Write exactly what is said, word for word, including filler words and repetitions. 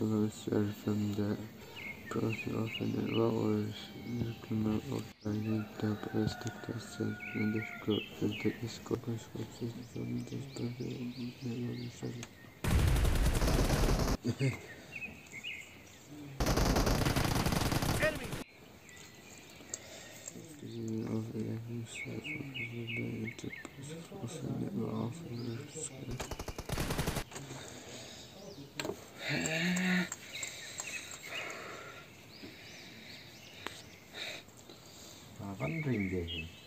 started from the process of an hours increment of learning the plastic test and the scope for the scope concepts from this process of learning self the interpret of the offer Vẫn rình rình